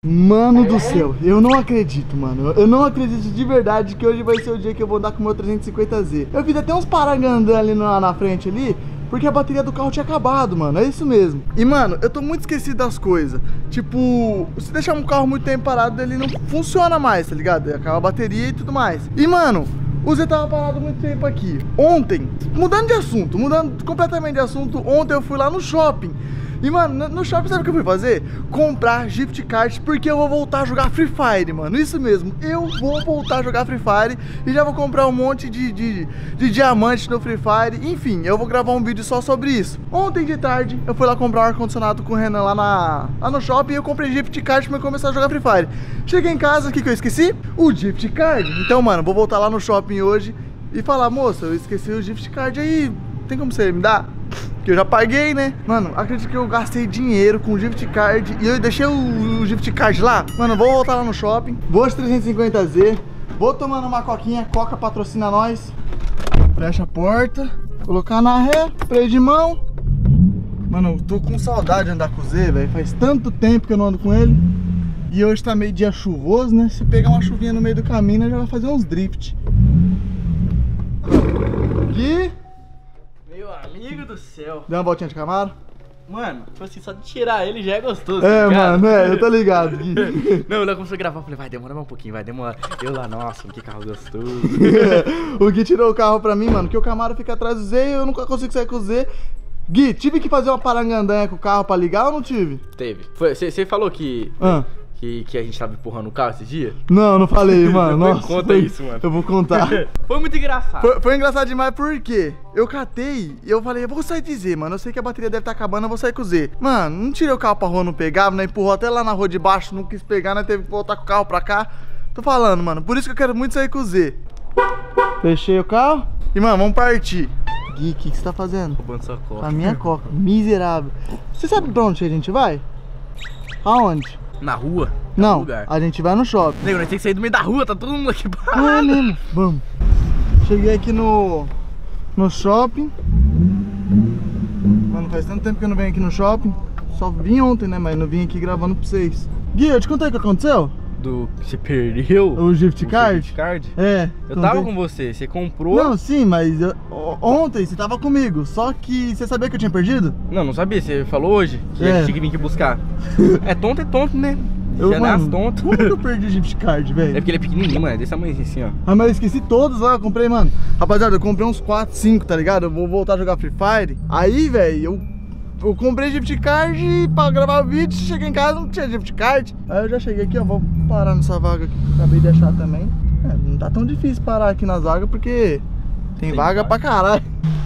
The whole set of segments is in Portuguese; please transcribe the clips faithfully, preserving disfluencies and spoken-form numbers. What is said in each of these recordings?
Mano do céu, eu não acredito, mano. Eu não acredito de verdade que hoje vai ser o dia que eu vou andar com o meu trezentos e cinquenta Z. Eu fiz até uns parangandã ali na, na frente ali, porque a bateria do carro tinha acabado, mano. É isso mesmo. E, mano, eu tô muito esquecido das coisas. Tipo, se deixar um carro muito tempo parado, ele não funciona mais, tá ligado? Acaba a bateria e tudo mais. E, mano, o Z tava parado muito tempo aqui. Ontem, mudando de assunto, mudando completamente de assunto, ontem eu fui lá no shopping. E, mano, no shopping sabe o que eu fui fazer? Comprar gift cards, porque eu vou voltar a jogar Free Fire, mano. Isso mesmo, eu vou voltar a jogar Free Fire e já vou comprar um monte de, de, de diamante no Free Fire. Enfim, eu vou gravar um vídeo só sobre isso. Ontem de tarde, eu fui lá comprar um ar-condicionado com o Renan lá, na, lá no shopping e eu comprei gift card pra começar a jogar Free Fire. Cheguei em casa, o que que eu esqueci? O gift card. Então, mano, vou voltar lá no shopping hoje e falar, moça, eu esqueci o gift card aí, tem como você me dar? Que eu já paguei, né? Mano, acredito que eu gastei dinheiro com o gift card e eu deixei o, o gift card lá. Mano, vou voltar lá no shopping, vou de trezentos e cinquenta Z, vou tomando uma coquinha, Coca patrocina nós. Fecha a porta, colocar na ré, freio de mão. Mano, eu tô com saudade de andar com o Z, velho. Faz tanto tempo que eu não ando com ele. E hoje tá meio dia chuvoso, né? Se pegar uma chuvinha no meio do caminho, né, já vai fazer uns drift. Aqui. Meu amigo do céu. Deu uma voltinha de Camaro? Mano, tipo assim, só de tirar ele já é gostoso. É, tá mano, é, eu tô ligado. Gui. Não, eu começou a gravar, eu falei, vai demorar um pouquinho, vai demorar. Eu lá, nossa, que carro gostoso. O Gui tirou o carro pra mim, mano, que o Camaro fica atrás do Z e eu nunca consigo sair com o Z. Gui, tive que fazer uma parangandanha com o carro pra ligar ou não tive? Teve. Você falou que, Ah. que, que a gente tava empurrando o carro esse dia? Não, não falei, mano. Depois Nossa, conta foi- isso, mano. Eu vou contar. Foi muito engraçado. Foi, foi engraçado demais porque eu catei e eu falei, eu vou sair de Z, mano. Eu sei que a bateria deve estar acabando, eu vou sair com o Z. Mano, não tirei o carro pra rua, não pegava, né? Empurrou até lá na rua de baixo, não quis pegar, né? Teve que voltar com o carro pra cá. Tô falando, mano. Por isso que eu quero muito sair com o Z. Fechei o carro. E, mano, vamos partir. Gui, o que que você tá fazendo? Roubando sua coca. A minha coca, miserável. Você sabe pra onde a gente vai? Aonde? Na rua? Não, lugar. a gente vai no shopping. Nego, nós tem que sair do meio da rua, tá todo mundo aqui Ah, é parado. mesmo. Vamos. Cheguei aqui no no shopping. Mano, faz tanto tempo que eu não venho aqui no shopping. Só vim ontem, né? Mas não vim aqui gravando pra vocês. Gui, eu te contei o que aconteceu? Do que você perdeu? O gift O card? gift card? É. Eu contei. tava com você, você comprou. Não, sim, mas eu- o- ontem você tava comigo. Só que você sabia que eu tinha perdido? Não, não sabia, você falou hoje que É. tinha que vir aqui buscar. É tonto, é tonto, né? Eu, Já nasce mano, tonto. como que eu perdi o gift card, É velho? porque ele é pequenininho, mano, é desse tamanho assim, ó. Ah, mas eu esqueci todos lá, eu comprei, mano. Rapaziada, eu comprei uns quatro, cinco, tá ligado? Eu vou voltar a jogar Free Fire. Aí, velho, eu, eu comprei gift card pra gravar o vídeo. Cheguei em casa, não tinha gift card. Aí eu já cheguei aqui, ó, vou parar nessa vaga aqui que eu acabei de achar também. É, não tá tão difícil parar aqui nas vagas, porque tem, Tem vaga vaga. pra caralho.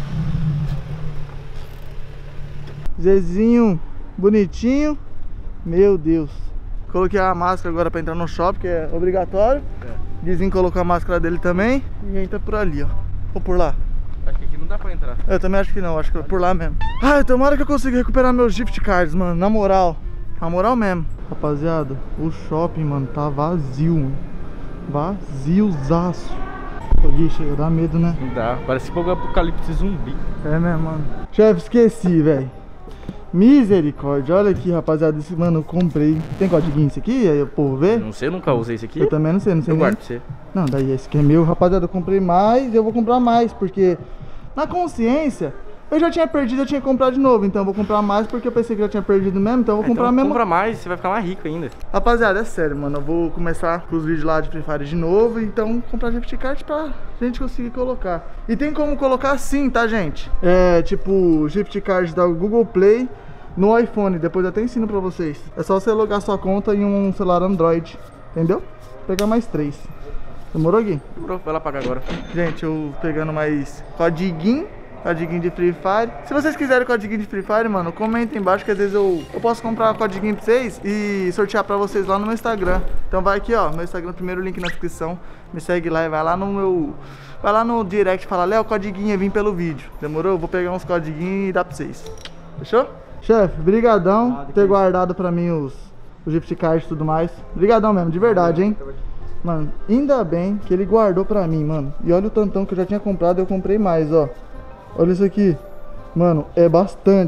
Zezinho bonitinho. Meu Deus. Coloquei a máscara agora pra entrar no shopping, que é obrigatório. É. Guizinho colocou a máscara dele também. E entra por ali, ó. Ou por lá. Acho que aqui não dá pra entrar. Eu também acho que não, acho que é por lá mesmo. Ai, tomara que eu consiga recuperar meus gift cards, mano. Na moral. Na moral mesmo. Rapaziada, o shopping, mano, tá vazio, mano. Vaziozaço. Pô, chega, dá medo, né? Não dá, parece pouco apocalipse zumbi. É mesmo, mano. Chefe, esqueci, velho. Misericórdia, olha aqui, rapaziada. Esse, mano, eu comprei. Tem código esse aqui? Aí o povo vê? Não sei, eu nunca usei esse aqui. Eu também não sei, não sei Eu nem. guardo pra você. Não, daí esse aqui é meu, rapaziada. Eu comprei mais, eu vou comprar mais, porque na consciência eu já tinha perdido, eu tinha que comprar de novo. Então eu vou comprar mais porque eu pensei que já tinha perdido mesmo, então eu vou comprar então, mesmo. compra mais, você vai ficar mais rico ainda. Rapaziada, é sério, mano. Eu vou começar com os vídeos lá de Free Fire de novo. Então comprar gift card pra gente conseguir colocar. E tem como colocar sim, tá, gente? É tipo gift card da Google Play no iPhone. Depois eu até ensino pra vocês. É só você logar sua conta em um celular Android, entendeu? Vou pegar mais três. Demorou, Gui? Demorou, vai lá pagar agora. Gente, eu pegando mais codiguinho, codiguinho de Free Fire. Se vocês quiserem codiguinho de Free Fire, mano, comentem embaixo que às vezes eu, eu posso comprar codiguinho pra vocês e sortear pra vocês lá no meu Instagram. Então vai aqui, ó, meu Instagram, primeiro link na descrição. Me segue lá e vai lá no meu... Vai lá no direct e fala, Léo, codiguinho, vim pelo vídeo. Demorou? Eu vou pegar uns codiguinhos e dar pra vocês. Fechou? Chefe, brigadão por ter guardado pra mim os, os gift cards e tudo mais. Brigadão mesmo, de verdade, hein? Mano, ainda bem que ele guardou pra mim, mano. E olha o tantão que eu já tinha comprado, eu comprei mais, ó. Olha isso aqui. Mano, é bastante.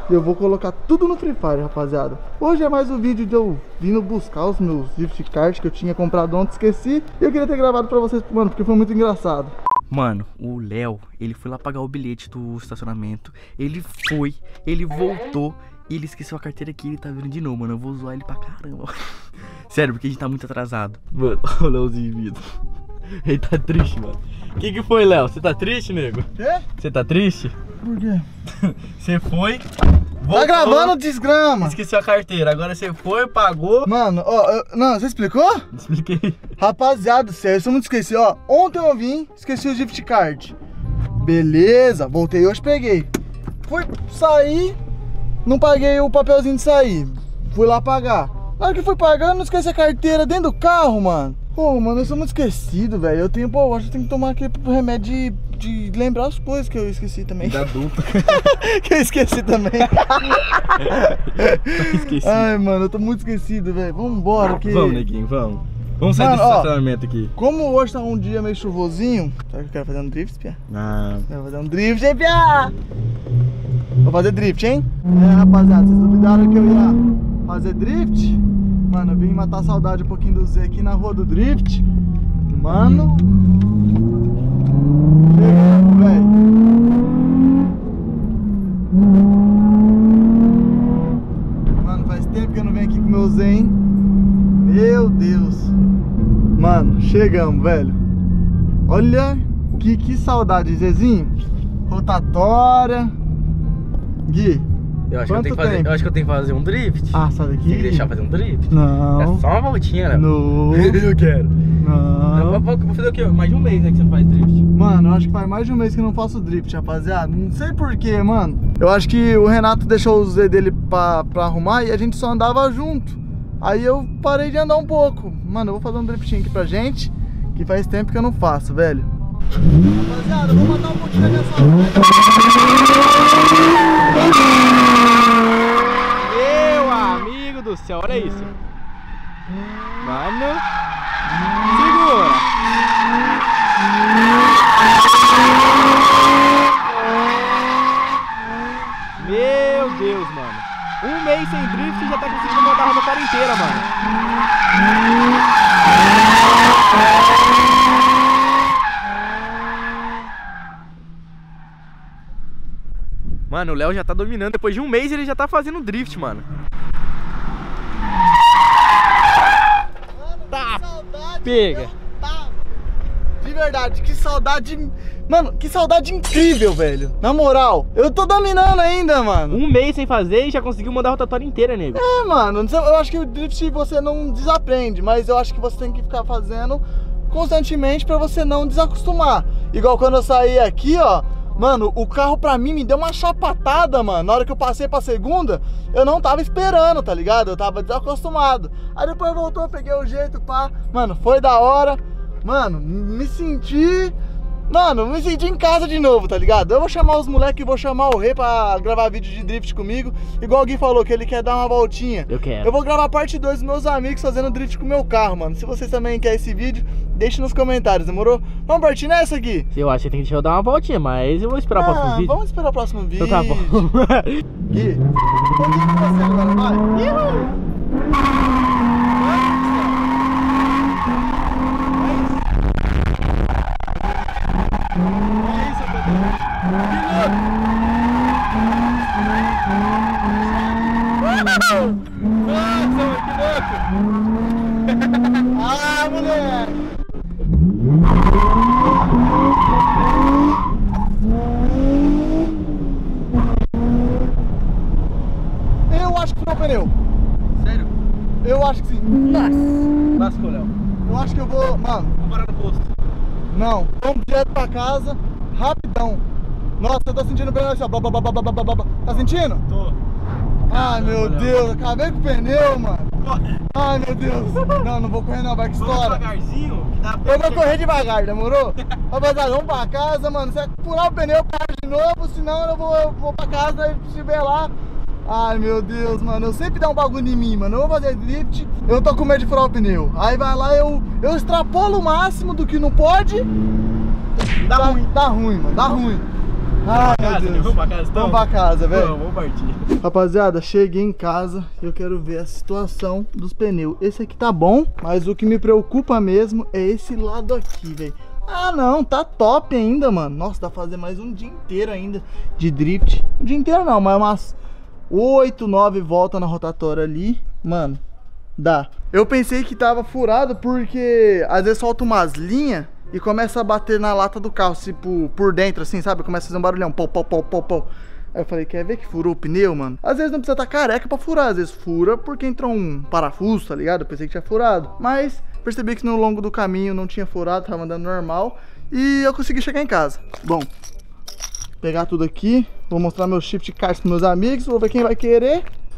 Eu vou colocar tudo no Free Fire, rapaziada. Hoje é mais um vídeo de eu vindo buscar os meus gift cards que eu tinha comprado ontem, esqueci. E eu queria ter gravado pra vocês, mano, porque foi muito engraçado. Mano, o Léo, ele foi lá pagar o bilhete do estacionamento. Ele foi, ele voltou e ele esqueceu a carteira aqui. Ele tá vindo de novo, mano. Eu vou zoar ele pra caramba. Sério, porque a gente tá muito atrasado. Mano, olha o Léozinho vindo. Ele tá triste, mano. O que que foi, Léo? Você tá triste, nego? Quê? Você tá triste? Por quê? Você foi... Voltou, tá gravando, desgrama. Esqueceu a carteira, agora você foi, pagou. Mano, ó, eu, não, você explicou? Expliquei. Rapaziada, sério, eu muito esqueci, ó. Ontem eu vim, esqueci o gift card. Beleza, voltei hoje, peguei. Fui sair, não paguei o papelzinho de sair. Fui lá pagar. Na hora que fui pagar, não esqueci a carteira dentro do carro, mano. Pô, mano, eu sou muito esquecido, velho. Eu tenho, pô, eu acho que eu tenho que tomar aquele remédio de, de lembrar as coisas que eu esqueci também. Da adulta. Que eu esqueci também. Esqueci. Ai, mano, eu tô muito esquecido, velho. Vamos embora, que... Vamos, neguinho, vamos. Vamos sair Mano, desse ó, estacionamento aqui. Como hoje tá um dia meio chuvosinho, sabe que eu quero fazer um drift, Pia? Ah. Eu vou fazer um drift, hein, Pia? Vou fazer drift, hein? É, rapaziada, vocês duvidaram que eu ia fazer drift? Mano, eu vim matar a saudade um pouquinho do Z aqui na rua do drift. Mano, chegando, velho. Mano, faz tempo que eu não venho aqui com o meu Z, hein? Meu Deus. Mano, chegamos, velho. Olha que, que saudade, Zezinho. Rotatória. Gui, Eu acho, que eu, tenho que quanto fazer, tempo? eu acho que eu tenho que fazer um drift. Ah, sai daqui. Tem que deixar fazer um drift? Não. É só uma voltinha, né? Não. Eu quero. Não. Eu vou, vou fazer o quê? Mais de um mês, né, que você não faz drift? Mano, eu acho que faz mais de um mês que eu não faço drift, rapaziada. Não sei porquê, mano. Eu acho que o Renato deixou o Z dele pra, pra arrumar e a gente só andava junto. Aí eu parei de andar um pouco. Mano, eu vou fazer um driftinho aqui pra gente, que faz tempo que eu não faço, velho. Rapaziada, eu vou matar um pouquinho da minha saudade. Meu amigo do céu, olha isso. Mano, segura. Meu Deus, mano. Um mês sem drift e já tá conseguindo montar a rotatória inteira, mano. Mano, o Léo já tá dominando. Depois de um mês ele já tá fazendo drift, mano. Mano, Tá, que saudade. pega. Tá. De verdade, que saudade. Mano, que saudade incrível, velho. Na moral, eu tô dominando ainda, mano. Um mês sem fazer e já conseguiu mandar a rotatória inteira, nego. É, mano, eu acho que o drift você não desaprende, mas eu acho que você tem que ficar fazendo constantemente pra você não desacostumar. Igual quando eu saí aqui, ó. Mano, o carro pra mim me deu uma chapatada, mano. Na hora que eu passei pra segunda, eu não tava esperando, tá ligado? Eu tava desacostumado. Aí depois voltou, peguei o jeito, pá. Mano, foi da hora. Mano, me senti... Mano, me senti em casa de novo, tá ligado? Eu vou chamar os moleques e vou chamar o Rei pra gravar vídeo de drift comigo. Igual o Gui falou, que ele quer dar uma voltinha. Eu quero. Eu vou gravar parte dois dos meus amigos fazendo drift com o meu carro, mano. Se vocês também querem esse vídeo, deixe nos comentários, demorou? Vamos partir nessa, Gui? Eu acho que tem que deixar eu dar uma voltinha, mas eu vou esperar o próximo Ah, vídeo. vamos esperar o próximo vídeo. Então tá bom. Gui, contigo com você agora, vai. É isso, Nossa, que louco! Ah, moleque! Eu acho que furou o pneu. Sério? Eu acho que sim. Nossa! Lascou, Léo. Eu acho que eu vou. Mano, Vamos parar no posto. não. Vamos direto pra casa, rapidão. Nossa, eu tô sentindo o pneu assim, ó. Blá, blá, blá, blá, blá, blá, blá. Tá sentindo? Tô. Ai, meu Léo. Deus, acabei com o pneu, mano. Corre. Ai, meu Deus. Não, não vou correr não, vai que Vamos estoura. devagarzinho, que dá Eu vou correr devagar, demorou? Rapaziada, vamos pra casa, mano. Se furar o pneu, eu paro de novo, senão eu vou, eu vou pra casa e se estiver lá. Ai, meu Deus, mano. Eu sempre dá um bagulho em mim, mano. Eu vou fazer drift, eu tô com medo de furar o pneu. Aí vai lá, eu, eu extrapolo o máximo do que não pode. Dá ruim. Dá ruim, mano. Dá ruim. Ai, Vamos pra meu casa, Deus. né? Vamos pra casa, então? Vamos pra casa, velho. Vamos, vamos partir. Rapaziada, cheguei em casa e eu quero ver a situação dos pneus. Esse aqui tá bom, mas o que me preocupa mesmo é esse lado aqui, velho. Ah, não, tá top ainda, mano. Nossa, dá pra fazer mais um dia inteiro ainda de drift. Um dia inteiro não, mas umas oito, nove voltas na rotatória ali. Mano, dá. Eu pensei que tava furado porque às vezes solta umas linhas e começa a bater na lata do carro, tipo, por dentro assim, sabe? Começa a fazer um barulhão, pau, pau, pau, pau, pau. Aí eu falei, quer ver que furou o pneu, mano? Às vezes não precisa estar careca pra furar, às vezes fura porque entrou um parafuso, tá ligado? Eu pensei que tinha furado, mas percebi que no longo do caminho não tinha furado, tava andando normal e eu consegui chegar em casa. Bom, pegar tudo aqui, vou mostrar meu shift cars pros meus amigos, vou ver quem vai querer.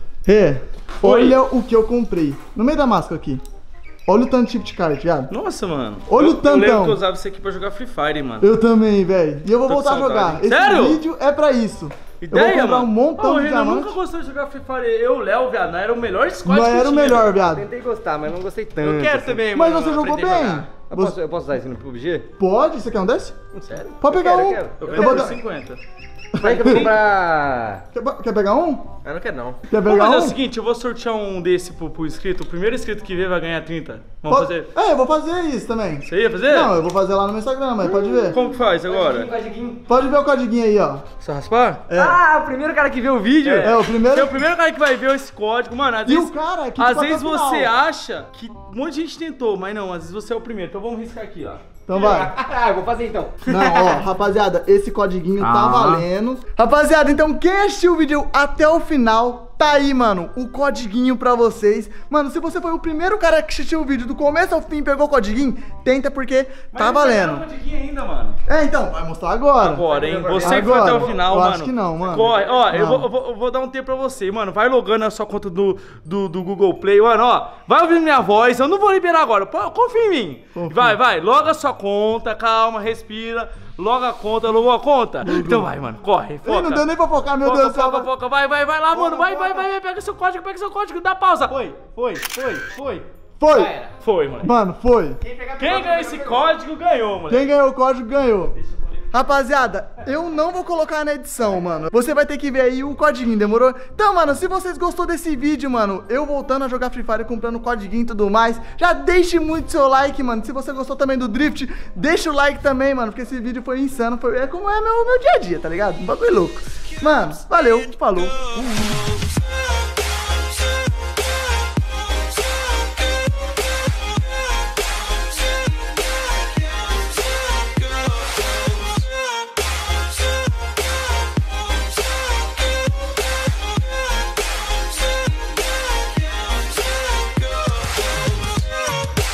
É, olha o que eu comprei, no meio da máscara aqui. Olha o tanto de shift card, viado. Nossa, mano. Olha eu, o tantão. Eu lembro que eu usava isso aqui pra jogar Free Fire, mano. Eu também, velho. E eu vou Tô voltar a com jogar. saudade. Esse Sério? vídeo é pra isso. Ideia, eu vou comprar mano. um montão Ô, de Renan, diamante. nunca gostou de jogar Free Fire. Eu, Léo, viado, não era o melhor squad Não que era o tinha, melhor, velho. viado. Tentei gostar, mas não gostei tanto. Eu quero assim. também, Mas mano. você jogou aprender a bem. jogar. Eu posso, eu posso usar isso no P U B G? Pode? Você quer um desse? Sério? Pode Eu pegar quero, um. Eu, quero. Eu Eu quero vou por dar- cinquenta. Peraí que eu vou comprar... Quer, quer pegar um? Eu não quero não. Quer Vamos pegar fazer um? o seguinte, eu vou sortear um desse pro, pro inscrito. O primeiro inscrito que ver vai ganhar trinta. Vamos Pode- fazer. É, eu vou fazer isso também. Você ia fazer? Não, eu vou fazer lá no meu Instagram, mas pode ver. Como que faz agora? Pode ver o codiguinho aí, ó. Só raspar? É. Ah, o primeiro cara que viu o vídeo. É, o Você é primeiro. o primeiro cara que vai ver esse código, mano. Às E vezes, o cara que às ficou vezes até o você final. acha que um monte de gente tentou, mas não, às vezes você é o primeiro. Então vamos riscar aqui, ó. Então vai. Ah, eu vou fazer então. Não, ó, rapaziada, esse codiguinho tá Ah. valendo. Rapaziada, então quem assistiu o vídeo até o final, tá aí, mano, o codiguinho pra vocês. Mano, se você foi o primeiro cara que assistiu o vídeo do começo ao fim e pegou o codiguinho, tenta porque Mas tá não pegaram valendo. o codiguinho ainda, mano. É, então, vai mostrar agora. Agora, hein? Você que foi Agora. até o final, Eu mano. acho que não, mano. Corre. Ó, eu Não. vou, eu, vou, eu vou dar um tempo pra você, mano. Vai logando a sua conta do, do, do Google Play, mano, ó. Vai ouvindo minha voz. Eu não vou liberar agora. Pô, confia em mim. Confia. Vai, vai. Loga a sua conta, calma, respira. Loga a conta, logou a conta? Então vai, mano. Corre, Ih, foca. não deu nem pra focar, meu Foca, Deus do céu. foca, foca. Vai, vai, vai lá, mano. Vai, vai, foca. vai, vai. Pega seu código, pega seu código. Dá pausa. Foi, foi, foi, foi. Foi. Foi, mano. Mano, foi. Quem ganhou esse código ganhou, mano. Quem ganhou o código ganhou. Rapaziada, eu não vou colocar na edição, mano. Você vai ter que ver aí o codiguinho, demorou? Então, mano, se vocês gostou desse vídeo, mano, eu voltando a jogar Free Fire, comprando o codiguinho e tudo mais, já deixe muito seu like, mano. Se você gostou também do Drift, deixa o like também, mano, porque esse vídeo foi insano. Foi, é como é meu, meu dia a dia, tá ligado? Um bagulho louco. Mano, valeu, falou.